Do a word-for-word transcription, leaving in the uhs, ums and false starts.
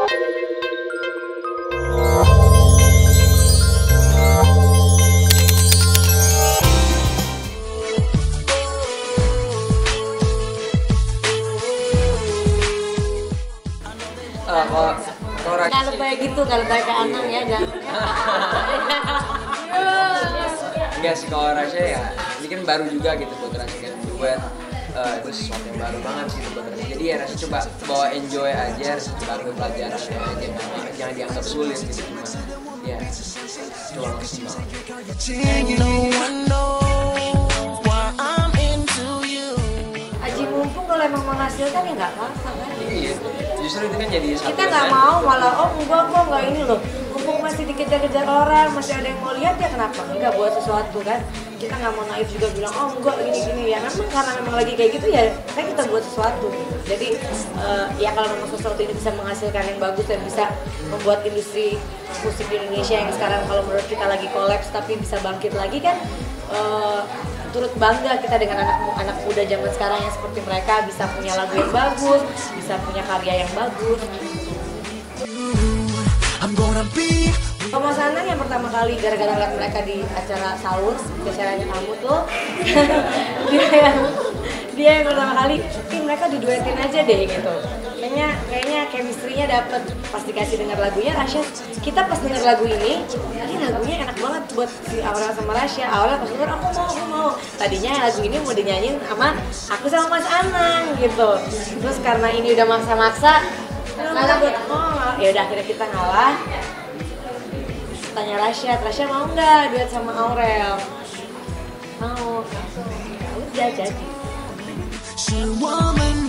Uh, kalau kalau Kalau kayak gitu, kalau kayak ke Anang ya jangan. enggak sih, kalau Rasya ya ini kan baru juga gitu buat Rasya kan duet, uh, itu sesuatu yang baru banget sih buat Rasya. Jadi ya Rasya coba bawa enjoy aja, Rasya coba ambil pelajaran aja, jangan, jangan dianggap sulit gitu, cuma ya coba maksimal. Aji mumpung kalau emang menghasilkan ya nggak apa-apa kan. Iya, justru itu kan jadi satu Kita nggak event. mau malah oh enggak kok nggak ini loh. Mumpung masih dikejar-kejar orang, masih ada yang mau lihat ya kenapa enggak buat sesuatu kan. Kita nggak mau naif juga bilang oh enggak gini-gini ya. Memang karena memang lagi kayak gitu ya, kan kita buat sesuatu. Jadi uh, ya kalau memang sesuatu ini bisa menghasilkan yang bagus dan bisa membuat industri musik di Indonesia yang sekarang kalau menurut kita lagi kolaps tapi bisa bangkit lagi kan. Uh, turut bangga kita dengan anak anak muda zaman sekarang yang seperti mereka bisa punya lagu yang bagus, bisa punya karya yang bagus. Kalau Mas Anang yang pertama kali gara-gara lihat mereka di acara sahur, acaranya kamu tuh, dia yang dia yang pertama kali, ih mereka diduetin aja deh gitu. Kayaknya kayaknya chemistry-nya dapet. Pas dikasih dengar lagunya, Rasya, kita pas dengar lagu ini, ini lagunya enak banget buat si Aurel sama Rasya. Aurel pas denger aku mau, aku mau. Tadinya lagu ini mau dinyanyiin sama aku sama Mas Anang gitu. Terus karena ini udah maksa-maksa, karena buat oh ya udah akhirnya kita ngalah. Tanya Rasya, Rasya mau nggak duet sama Aurel? Mau. Ya udah jadi.